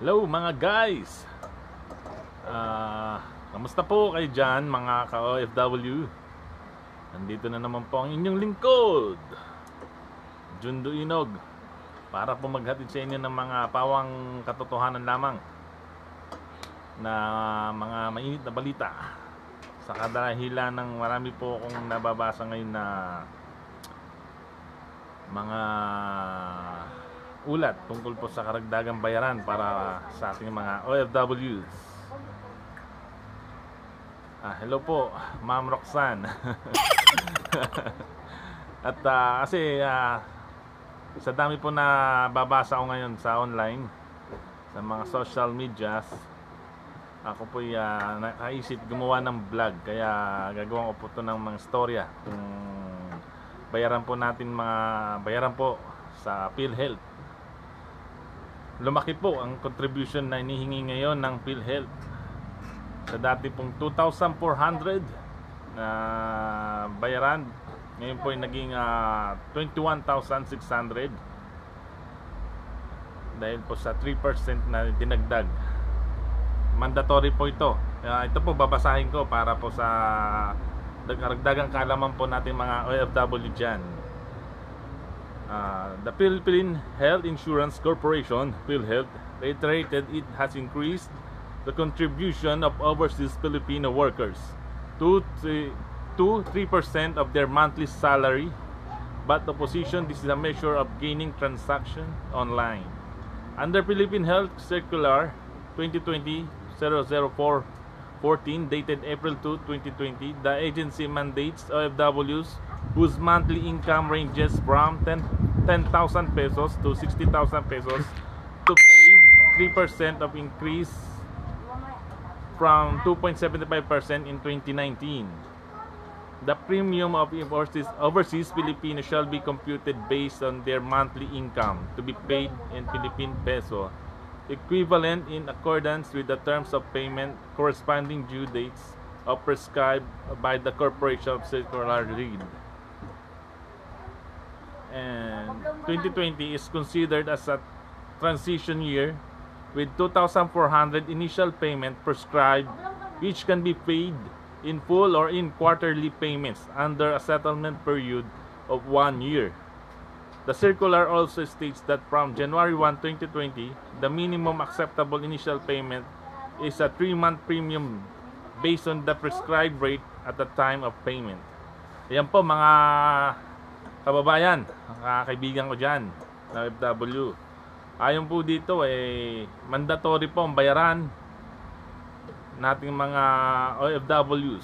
Hello mga guys! Kamusta po kayo dyan mga ka-OFW? Nandito na naman po ang inyong lingkod, Jundo Inog, para po maghatid sa inyo ng mga pawang katotohanan lamang na mga mainit na balita sa kadahilan ng marami po akong nababasa ngayon na mga ulat tungkol po sa karagdagang bayaran para sa ating mga OFWs. Hello po, Ma'am Roxanne. At kasi sa dami po na babasa ko ngayon sa online, sa mga social medias, ako po nakaisip gumawa ng vlog, kaya gagawin ko po ito ng mga storya kung bayaran po sa PhilHealth. Lumaki po ang contribution na inihingi ngayon ng PhilHealth. Sa dati pong 2,400 na bayaran, ngayon po ay naging 21,600 dahil po sa 3% na dinagdag. Mandatory po ito. Ito po babasahin ko para po sa karagdagang kaalaman po natin mga OFW dyan. The Philippine Health Insurance Corporation, PhilHealth, reiterated it has increased the contribution of overseas Filipino workers to 3% of their monthly salary, but opposition this is a measure of gaining transaction online. Under Philippine Health Circular 2020-00414 dated April 2, 2020, the agency mandates OFWs whose monthly income ranges from 10,000 pesos to 60,000 pesos to pay 3% of increase from 2.75% in 2019. The premium of overseas Filipinos shall be computed based on their monthly income to be paid in Philippine peso, equivalent in accordance with the terms of payment corresponding due dates of prescribed by the Corporation of Circular Read. And 2020 is considered as a transition year with 2,400 initial payment prescribed, which can be paid in full or in quarterly payments under a settlement period of 1 year. The circular also states that from January 1, 2020, the minimum acceptable initial payment is a 3-month premium based on the prescribed rate at the time of payment. Ayan po mga kababayan, mga kaibigan ko dyan na OFW. Ayon po dito mandatory po ang bayaran nating mga OFWs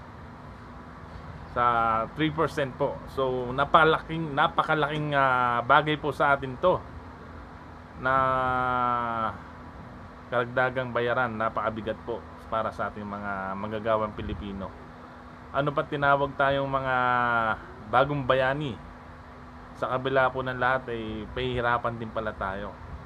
sa 3% po. So napakalaking bagay po sa atin to na karagdagang bayaran, napakabigat po para sa ating mga manggagawang Pilipino. Ano pa tinawag tayong mga bagong bayani? Sa kabila po ng lahat pahihirapan din pala tayo.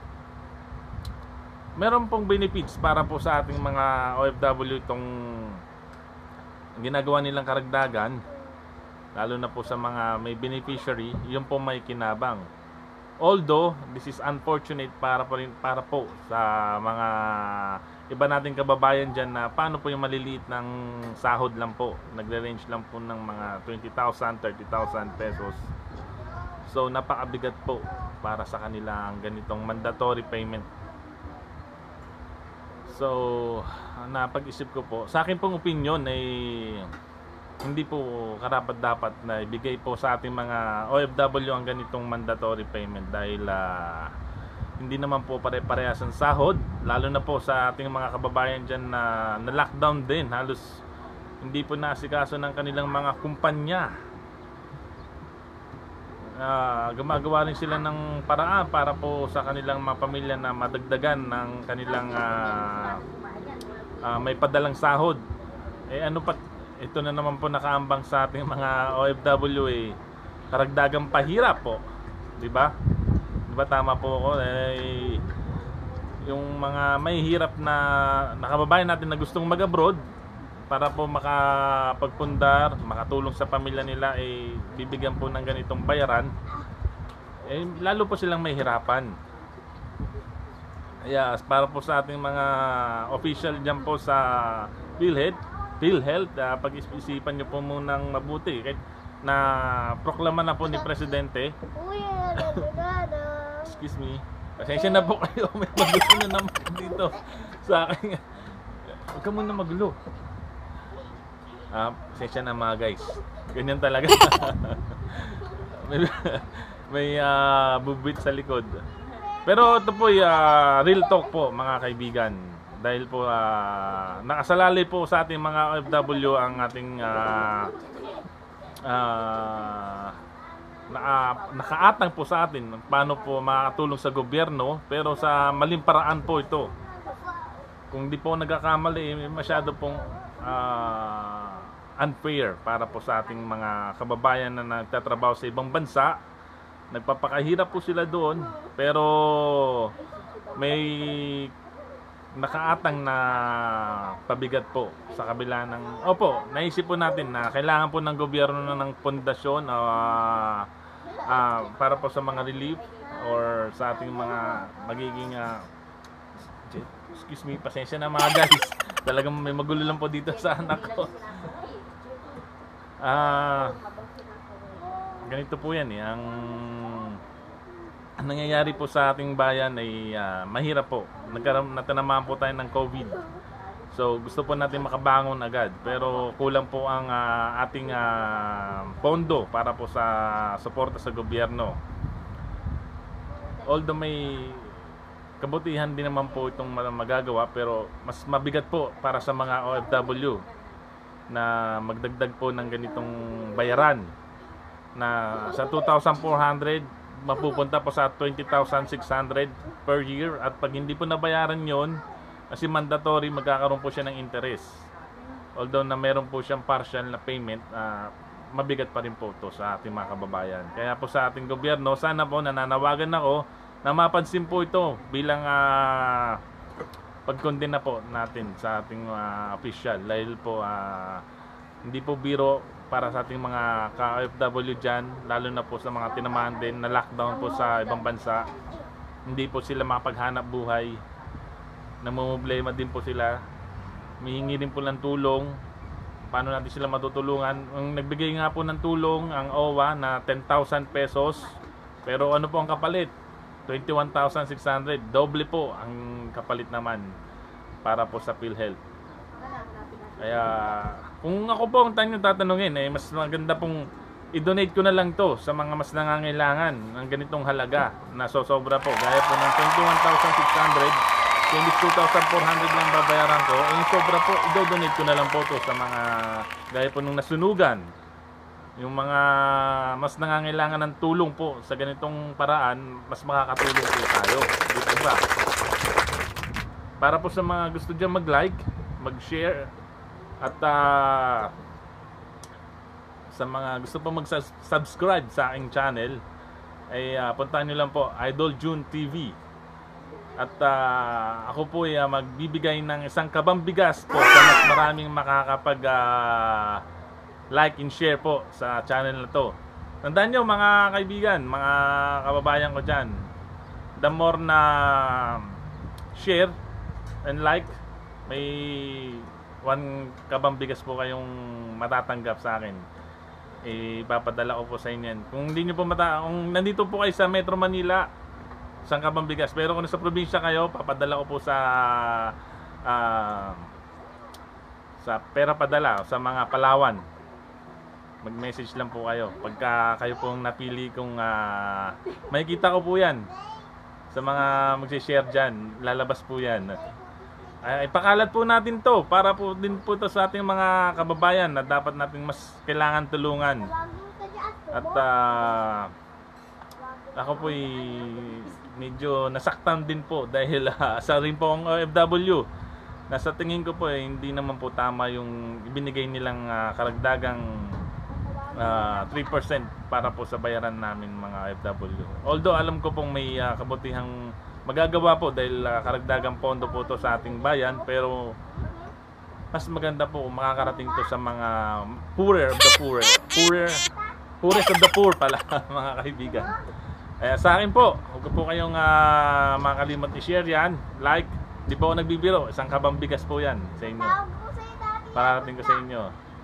Meron pong benefits para po sa ating mga OFW itong ginagawa nilang karagdagan, lalo na po sa mga may beneficiary, yun po may kinabang. Although this is unfortunate para po sa mga iba nating kababayan dyan na paano po yung maliliit ng sahod lang po, nagre-range lang po ng mga 20,000, 30,000 pesos. So napakabigat po para sa kanila ang ganitong mandatory payment. So napag-isip ko po, sa akin pong opinion hindi po karapat-dapat na ibigay po sa ating mga OFW ang ganitong mandatory payment dahil hindi naman po pare-parehas ang sahod, lalo na po sa ating mga kababayan dyan na lockdown din, halos hindi po naasikaso ng kanilang mga kumpanya. Gumagawa rin sila ng paraan para po sa kanilang mga pamilya na madagdagan ng kanilang may padalang sahod. Ano pa, ito na naman po nakaambang sa ating mga OFW karagdagang pahirap po, di ba? Di ba tama po ako? Yung mga may hirap na kababayan natin na gustong mag-abroad para po makapagpundar, makatulong sa pamilya nila, bibigyan po ng ganitong bayaran, lalo po silang may hirapan. yes, para po sa ating mga official dyan po sa PhilHealth, pag-isipan nyo po munang mabuti. Kahit na proklama na po ni Presidente. Excuse me. Pasensya na po kayo. May magulo na naman dito sa akin. Huwag ka muna magulo. Pasensya na mga guys. Ganyan talaga. may bubit sa likod. Pero ito po real talk po mga kaibigan. Dahil po nakasalalay po sa ating mga OFW ang ating nakaatang po sa atin paano po makatulong sa gobyerno, pero sa maling paraan po ito. Kung di po nagkakamali, masyado pong unfair para po sa ating mga kababayan na nagtatrabaho sa ibang bansa. Nagpapakahirap po sila doon, pero may nakaatang na pabigat po sa kabila ng naisip po natin na kailangan po ng gobyerno na ng pundasyon para po sa mga relief or sa ating mga magiging excuse me, pasensya na mga guys, talagang may magulo lang po dito sa anak ko. Ganito po yan ang nangyayari po sa ating bayan ay mahirap po. Natanamaan po tayo ng COVID. So gusto po natin makabangon agad, pero kulang po ang ating pondo para po sa suporta sa gobyerno. Although may kabutihan din naman po itong magagawa, pero mas mabigat po para sa mga OFW na magdagdag po ng ganitong bayaran na sa 2,400 mapupunta po sa 20,600 per year, at pag hindi po nabayaran yon, kasi mandatory, magkakaroon po siya ng interest. Although na meron po siyang partial na payment, mabigat pa rin po ito sa ating mga kababayan. Kaya po sa ating gobyerno, sana po nananawagan ako na mapansin po ito bilang pagkondena po natin sa ating official, dahil po hindi po biro para sa ating mga ka-OFW dyan, lalo na po sa mga tinamaan din na lockdown po sa ibang bansa. Hindi po sila makapaghanap buhay, namumblema din po sila, mihingi din po ng tulong. Paano natin sila matutulungan? Ang nagbigay nga po ng tulong ang OWA na 10,000 pesos, pero ano po ang kapalit? 21,600, doble po ang kapalit naman para po sa PhilHealth. Kaya kung ako po ang tatanungin, mas maganda pong i-donate ko na lang to sa mga mas nangangailangan ng ganitong halaga na sosobra po. Gaya po ng 21,600, 22,400 lang babayaran ko. Yung sobra po, i-donate ko na lang po to sa mga gaya po nung nasunugan. Yung mga mas nangangailangan ng tulong po sa ganitong paraan, mas makakatulong po tayo. Dito ba? Para po sa mga gusto dyan mag-like, mag-share, at sa mga gusto pa mag-subscribe sa aking channel, ay puntahan nyo lang po Idol June TV. At ako po ay magbibigay ng isang kabambigas po sa mas maraming makakapag like and share po sa channel na to. Tandaan nyo mga kaibigan, mga kababayan ko dyan, the more na share and like, may 1 kabambigas po kayong matatanggap sa akin. Ipapadala ko po sa inyo yan. Kung hindi nyo po kung nandito po kayo sa Metro Manila, isang kabambigas. Pero kung nasa probinsya kayo, papadala ko po sa pera padala sa mga Palawan. Mag-message lang po kayo pagka kayo pong napili kung makikita ko po yan sa mga magsi-share dyan. Lalabas po yan. Ipakalat po natin to para po din po to sa ating mga kababayan na dapat natin mas kailangan tulungan. At ako po medyo nasaktan din po dahil sa rin po ang OFW na sa tingin ko po hindi naman po tama yung ibinigay nilang karagdagang 3% para po sa bayaran namin mga OFW. Although alam ko pong may kabutihang magagawa po dahil karagdagang pondo po to sa ating bayan, pero mas maganda po makakarating to sa mga poorer of the poorest of the poor pala mga kaibigan. Sa akin po, huwag po kayong makalimot i-share yan, like. Di po ako nagbibiro, isang kabang bigas po yan sa inyo. Parating ko sa inyo.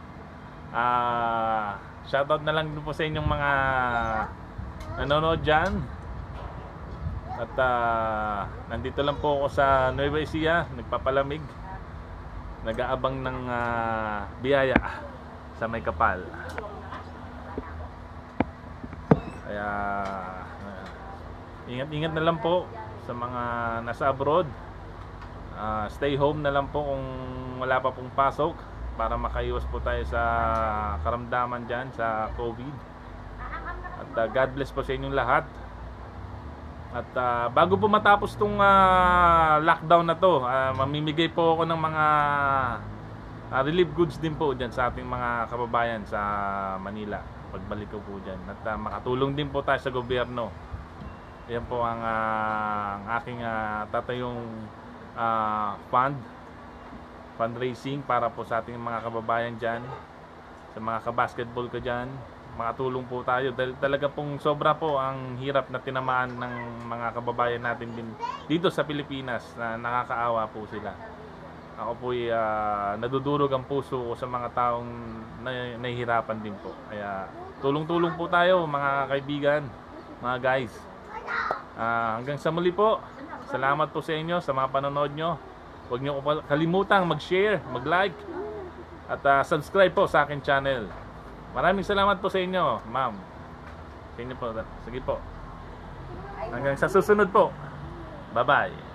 Shoutout na lang po sa inyong mga nanonood dyan. At nandito lang po ako sa Nueva Ecija, nagpapalamig. Nag-aabang ng biyaya sa may kapal. Kaya ingat-ingat na lang po sa mga nasa abroad. Stay home na lang po kung wala pa pong pasok para makaiwas po tayo sa karamdaman dyan sa COVID. At God bless po sa inyong lahat. At bago po matapos tong lockdown na to, mamimigay po ako ng mga relief goods din po dyan sa ating mga kababayan sa Manila pagbalik ko po dyan. At makatulong din po tayo sa gobyerno. Yan po ang aking tatayong fundraising para po sa ating mga kababayan dyan, sa mga kabasketball ko dyan. Makatulong po tayo dahil talaga pong sobra po ang hirap na tinamaan ng mga kababayan natin din dito sa Pilipinas, na nakakaawa po sila. Ako po nadudurog ang puso ko sa mga taong nahihirapan din po. Kaya tulong-tulong po tayo mga kaibigan, mga guys. Hanggang sa muli po, salamat po sa inyo sa mga panonood nyo. Huwag nyo kalimutang mag-share, mag-like at subscribe po sa akin channel. Maraming salamat po sa inyo, ma'am. Sa inyo po. Sige po. Hanggang sa susunod po. Bye-bye.